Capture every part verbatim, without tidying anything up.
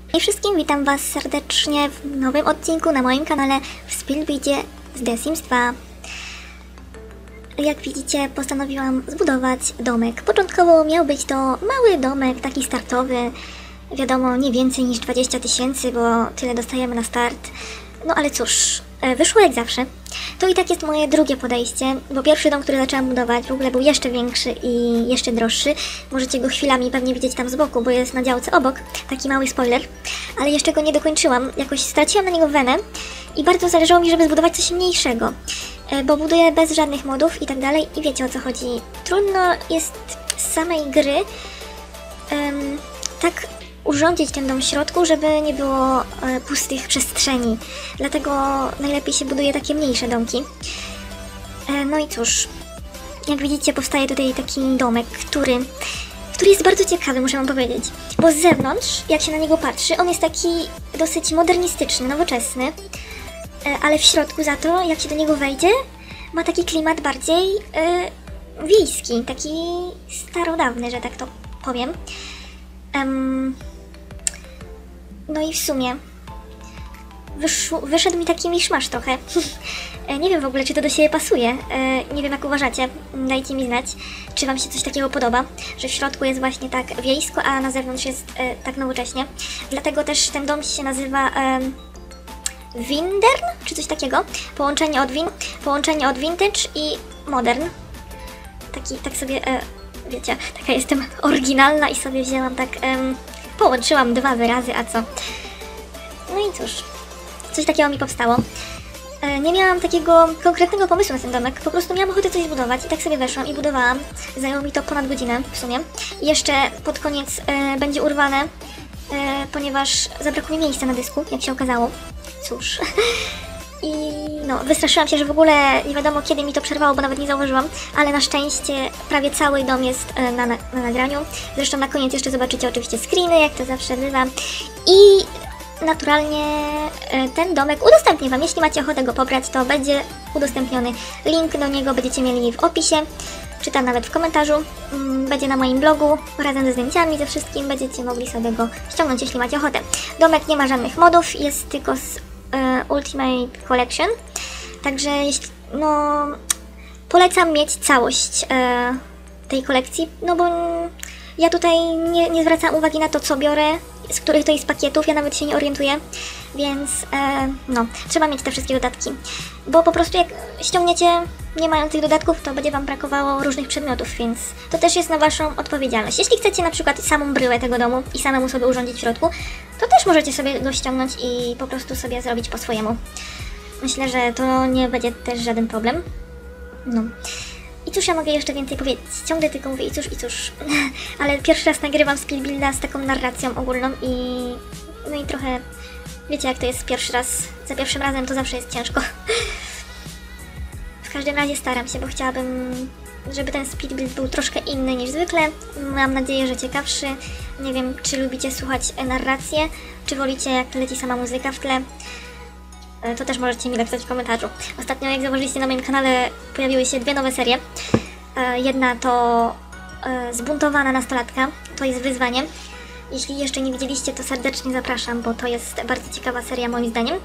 Hej wszystkim, witam was serdecznie w nowym odcinku na moim kanale w Speedbuildzie z The Sims dwa. Jak widzicie, postanowiłam zbudować domek. Początkowo miał być to mały domek, taki startowy. Wiadomo, nie więcej niż dwadzieścia tysięcy, bo tyle dostajemy na start. No ale cóż, wyszło jak zawsze. To i tak jest moje drugie podejście, bo pierwszy dom, który zaczęłam budować, w ogóle był jeszcze większy i jeszcze droższy. Możecie go chwilami pewnie widzieć tam z boku, bo jest na działce obok. Taki mały spoiler. Ale jeszcze go nie dokończyłam. Jakoś straciłam na niego wenę i bardzo zależało mi, żeby zbudować coś mniejszego. Bo buduję bez żadnych modów i tak dalej. I wiecie, o co chodzi. Trudno jest z samej gry um, tak urządzić ten dom w środku, żeby nie było e, pustych przestrzeni. Dlatego najlepiej się buduje takie mniejsze domki. E, no i cóż, jak widzicie, powstaje tutaj taki domek, który, który jest bardzo ciekawy, muszę wam powiedzieć. Bo z zewnątrz, jak się na niego patrzy, on jest taki dosyć modernistyczny, nowoczesny. E, ale w środku za to, jak się do niego wejdzie, ma taki klimat bardziej e, wiejski, taki starodawny, że tak to powiem. Um, no i w sumie wyszł, wyszedł mi taki miszmasz trochę. Nie wiem w ogóle, czy to do siebie pasuje. E, nie wiem, jak uważacie. Dajcie mi znać, czy wam się coś takiego podoba, że w środku jest właśnie tak wiejsko, a na zewnątrz jest e, tak nowocześnie. Dlatego też ten dom się nazywa e, Windern, czy coś takiego. Połączenie od, win, połączenie od vintage i modern. Taki, tak sobie... E, Wiecie, taka jestem oryginalna i sobie wzięłam tak, um, połączyłam dwa wyrazy, a co? No i cóż, coś takiego mi powstało. E, nie miałam takiego konkretnego pomysłu na ten domek, po prostu miałam ochotę coś zbudować i tak sobie weszłam i budowałam. Zajęło mi to ponad godzinę w sumie. I jeszcze pod koniec e, będzie urwane, e, ponieważ zabrakło mi miejsca na dysku, jak się okazało. Cóż... I no, wystraszyłam się, że w ogóle nie wiadomo kiedy mi to przerwało, bo nawet nie zauważyłam, ale na szczęście prawie cały dom jest na, na, na nagraniu. Zresztą na koniec jeszcze zobaczycie oczywiście screeny, jak to zawsze bywa. I naturalnie ten domek udostępnię wam. Jeśli macie ochotę go pobrać, to będzie udostępniony. Link do niego będziecie mieli w opisie, czy tam nawet w komentarzu. Będzie na moim blogu razem ze zdjęciami, ze wszystkim. Będziecie mogli sobie go ściągnąć, jeśli macie ochotę. Domek nie ma żadnych modów, jest tylko z Ultimate Collection, także jeśli, no, polecam mieć całość e, tej kolekcji, no bo ja tutaj nie, nie zwracam uwagi na to, co biorę, z których to jest pakietów, ja nawet się nie orientuję, więc e, no, trzeba mieć te wszystkie dodatki, bo po prostu jak ściągniecie nie mając tych dodatków, to będzie wam brakowało różnych przedmiotów, więc to też jest na waszą odpowiedzialność. Jeśli chcecie na przykład samą bryłę tego domu i samemu sobie urządzić w środku, to też możecie sobie go ściągnąć i po prostu sobie zrobić po swojemu. Myślę, że to nie będzie też żaden problem. No. I cóż ja mogę jeszcze więcej powiedzieć? Ciągle tylko mówię i cóż, i cóż. Ale pierwszy raz nagrywam Speedbuilda z taką narracją ogólną i... no i trochę... wiecie jak to jest pierwszy raz. Za pierwszym razem to zawsze jest ciężko. W każdym razie staram się, bo chciałabym, żeby ten speedbuild był troszkę inny niż zwykle. Mam nadzieję, że ciekawszy. Nie wiem, czy lubicie słuchać narrację, czy wolicie jak leci sama muzyka w tle. To też możecie mi napisać w komentarzu. Ostatnio, jak zauważyliście, na moim kanale pojawiły się dwie nowe serie. Jedna to Zbuntowana nastolatka, to jest wyzwanie. Jeśli jeszcze nie widzieliście, to serdecznie zapraszam, bo to jest bardzo ciekawa seria moim zdaniem.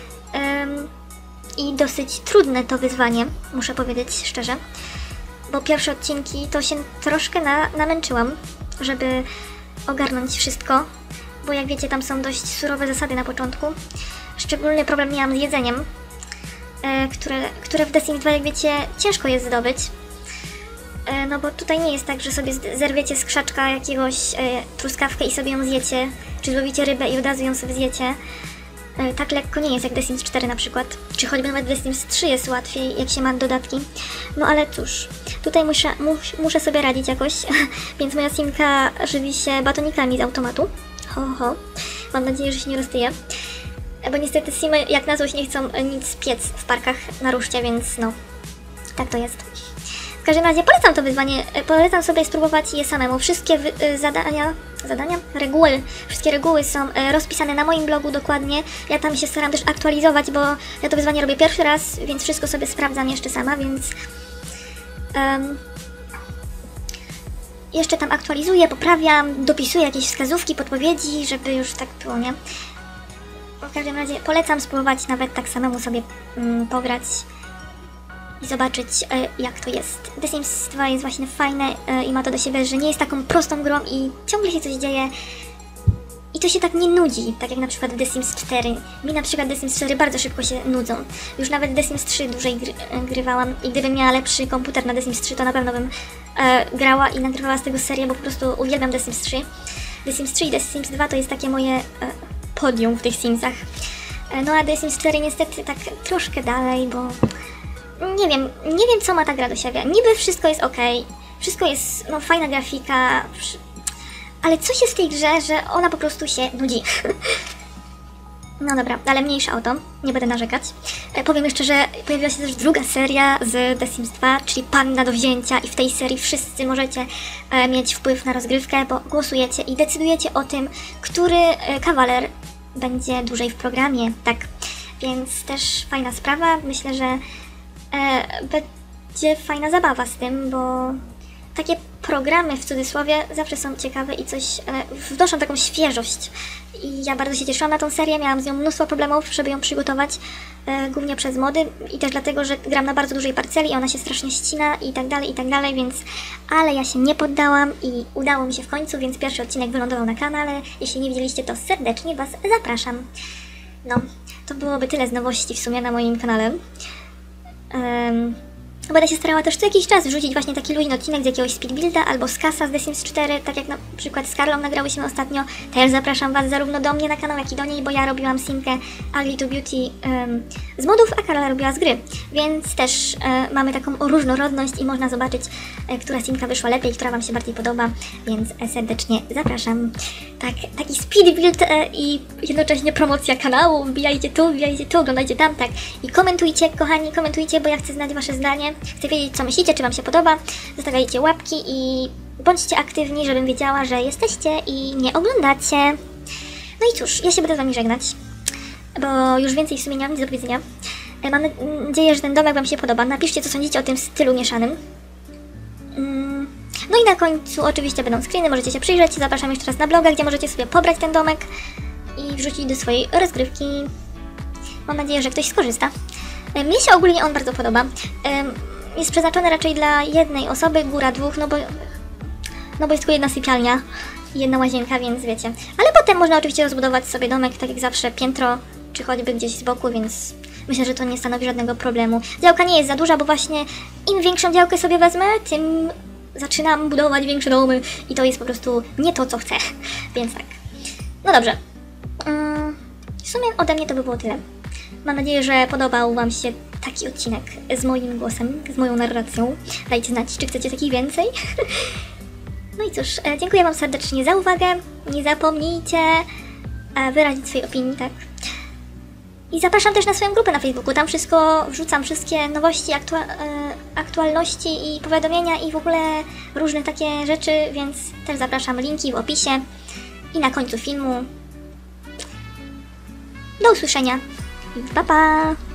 I dosyć trudne to wyzwanie, muszę powiedzieć szczerze, bo pierwsze odcinki to się troszkę na, namęczyłam, żeby ogarnąć wszystko, bo jak wiecie, tam są dość surowe zasady na początku. Szczególny problem miałam z jedzeniem, e, które, które w The Sims dwa, jak wiecie, ciężko jest zdobyć, e, no bo tutaj nie jest tak, że sobie zerwiecie z krzaczka jakiegoś e, truskawkę i sobie ją zjecie, czy złowicie rybę i od razu ją sobie zjecie. Tak lekko nie jest jak The Sims cztery na przykład, czy choćby nawet The Sims trzy jest łatwiej, jak się ma dodatki. No ale cóż, tutaj muszę, mus, muszę sobie radzić jakoś, więc moja simka żywi się batonikami z automatu. Ho, ho. Mam nadzieję, że się nie roztyje. Bo niestety simy jak na złość nie chcą nic piec w parkach na ruszcie, więc no, tak to jest. W każdym razie polecam to wyzwanie, polecam sobie spróbować je samemu. Wszystkie wy, zadania, zadania, reguły, wszystkie reguły są rozpisane na moim blogu dokładnie. Ja tam się staram też aktualizować, bo ja to wyzwanie robię pierwszy raz, więc wszystko sobie sprawdzam jeszcze sama, więc... Um, jeszcze tam aktualizuję, poprawiam, dopisuję jakieś wskazówki, podpowiedzi, żeby już tak było, nie? W każdym razie polecam spróbować nawet tak samemu sobie mm, pograć i zobaczyć, e, jak to jest. The Sims dwa jest właśnie fajne e, i ma to do siebie, że nie jest taką prostą grą i ciągle się coś dzieje i to się tak nie nudzi, tak jak na przykład w The Sims cztery. Mi na przykład The Sims cztery bardzo szybko się nudzą. Już nawet The Sims trzy dłużej gry, e, grywałam i gdybym miała lepszy komputer na The Sims trzy, to na pewno bym e, grała i nagrywała z tego serię, bo po prostu uwielbiam The Sims trzy. The Sims trzy i The Sims dwa to jest takie moje e, podium w tych Simsach. E, no a The Sims cztery niestety tak troszkę dalej, bo nie wiem, nie wiem co ma ta gra do siebie. Niby wszystko jest ok, wszystko jest, no fajna grafika, ale coś jest w tej grze, że ona po prostu się nudzi. No dobra, ale mniejsza o to, nie będę narzekać. E, powiem jeszcze, że pojawiła się też druga seria z The Sims dwa, czyli Panna do wzięcia i w tej serii wszyscy możecie e, mieć wpływ na rozgrywkę, bo głosujecie i decydujecie o tym, który e, kawaler będzie dłużej w programie, tak. Więc też fajna sprawa, myślę, że e, będzie fajna zabawa z tym, bo takie programy w cudzysłowie zawsze są ciekawe i coś e, wnoszą taką świeżość. I ja bardzo się cieszyłam na tą serię, miałam z nią mnóstwo problemów, żeby ją przygotować, e, głównie przez mody i też dlatego, że gram na bardzo dużej parceli i ona się strasznie ścina i tak dalej, i tak dalej, więc... Ale ja się nie poddałam i udało mi się w końcu, więc pierwszy odcinek wylądował na kanale. Jeśli nie widzieliście, to serdecznie Was zapraszam. No, to byłoby tyle z nowości w sumie na moim kanale. Um, Będę się starała też co jakiś czas wrzucić właśnie taki luźny odcinek z jakiegoś speedbuilda albo z Kasa z The Sims cztery, tak jak na przykład z Karlą nagrałyśmy ostatnio. Też zapraszam Was zarówno do mnie na kanał, jak i do niej, bo ja robiłam simkę Ugly to Beauty um, z modów, a Karla robiła z gry. Więc też e, mamy taką różnorodność i można zobaczyć, e, która simka wyszła lepiej, która Wam się bardziej podoba, więc e, serdecznie zapraszam. Tak, taki speedbuild e, i jednocześnie promocja kanału. Wbijajcie tu, wbijajcie tu, oglądajcie tam, tak. I komentujcie, kochani, komentujcie, bo ja chcę znać Wasze zdanie. Chcę wiedzieć, co myślicie, czy Wam się podoba. Zostawiajcie łapki i bądźcie aktywni, żebym wiedziała, że jesteście i nie oglądacie. No i cóż, ja się będę z Wami żegnać, bo już więcej w sumie nie mam nic do powiedzenia. Mam nadzieję, że ten domek Wam się podoba. Napiszcie, co sądzicie o tym stylu mieszanym. No i na końcu oczywiście będą screeny, możecie się przyjrzeć. Zapraszam jeszcze raz na bloga, gdzie możecie sobie pobrać ten domek i wrzucić do swojej rozgrywki. Mam nadzieję, że ktoś skorzysta. Mnie się ogólnie on bardzo podoba. Jest przeznaczony raczej dla jednej osoby, góra dwóch, no bo, no bo jest tylko jedna sypialnia i jedna łazienka, więc wiecie. Ale potem można oczywiście rozbudować sobie domek, tak jak zawsze, piętro, czy choćby gdzieś z boku, więc myślę, że to nie stanowi żadnego problemu. Działka nie jest za duża, bo właśnie im większą działkę sobie wezmę, tym zaczynam budować większe domy i to jest po prostu nie to, co chcę. Więc tak. No dobrze. W sumie ode mnie to by było tyle. Mam nadzieję, że podobał Wam się taki odcinek z moim głosem, z moją narracją. Dajcie znać, czy chcecie takich więcej. No i cóż, dziękuję Wam serdecznie za uwagę. Nie zapomnijcie wyrazić swojej opinii, tak. I zapraszam też na swoją grupę na Facebooku. Tam wszystko wrzucam, wszystkie nowości, aktua aktualności i powiadomienia i w ogóle różne takie rzeczy, więc też zapraszam, linki w opisie i na końcu filmu. Do usłyszenia i pa pa!